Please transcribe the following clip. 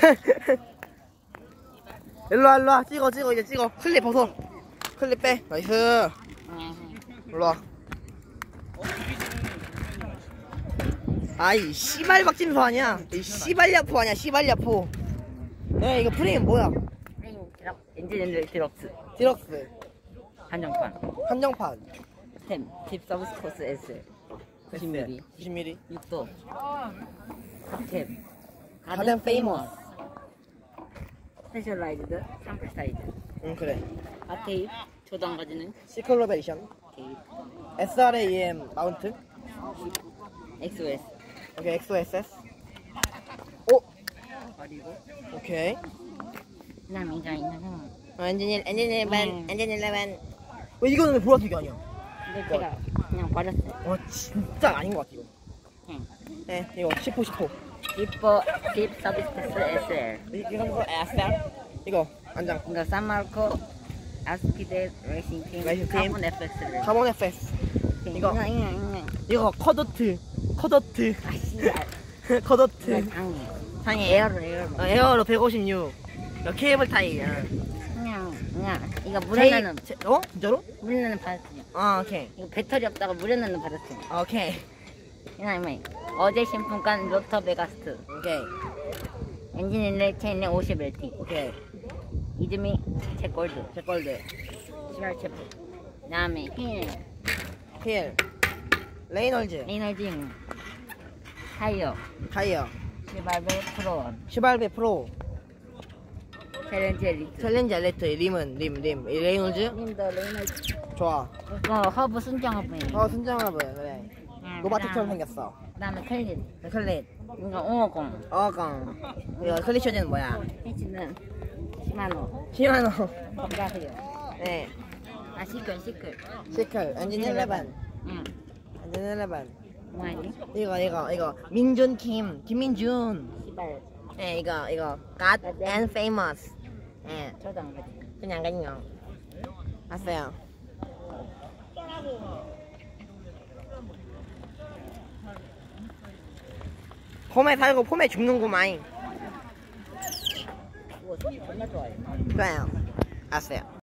일로와 일로와 찍어 이제 찍어. 클립 벗어. 클립 빼. 나이스. 일로와. 아이 씨발 박진서 아니야. 이 씨발야포 아니야. 씨발야포. 네 이거 프레임 뭐야? 엔진 디럭스 디럭스 한정판 템 딥 서비스 코스 S 90mm 90mm 6도 탭 가든 페이머스 스페셜라이즈드 샘플 사이즈 응 그래. 아테입 조단 가지는 시컬러베이션 테입 SRAM 마운트 XOS 오케이 XOSS 오 그리고 오케이 그다음 이거 있는 엔진 11 엔진 11 왜 이거는 왜 보라색이 아니야? 근데 제가 그냥 버렸어요. 와 진짜 아닌 것 같아 이거. 네 이거 10호 딥 서비스 코스 SL 이거 SR 이거 안장 이거 산마르코 아스피데 레이싱 팀 카본 FX를 카본 FS 이거 커더트 커더트 상해 에어로 156 이거 케이블 타이 그냥 이거 물에는 어? 진짜로? 물에는 받았어요. 아 오케이 이거 배터리 없다가 물에는 받았어요. 오케이 그다음에 어제 신품간 로터 베가스트 오케이 엔진 일렉 체인에 51T 오케이 이즈미 잭골드 잭골드 시발 체프 그다음에 힐 레이놀즈 리널징 타이어 타이어 시발베 프로 슈발베 프로 챌린지 엘리트 챌린지 엘리트 림은 림 레이놀즈 님도 리널즈 좋아. 이거 허브 순정허브예요. 순정하브 그래. 로바틱처럼 생겼어. 그다음에 클릿 클릿 이거 550 어강 이거 클릿 셔츠는 뭐야? 해치는 10만원 시마노 건강해요. 네 시클 시클 엔진 11 응 엔진 11 뭐하니? 이거 민준 김민준 시발 네 이거 God and Famous 네 저도 안 가지 그냥 왔어요. 폼에 살고 폼에 죽는구만. 우와 존나 좋아해 좋아요. 왔어요.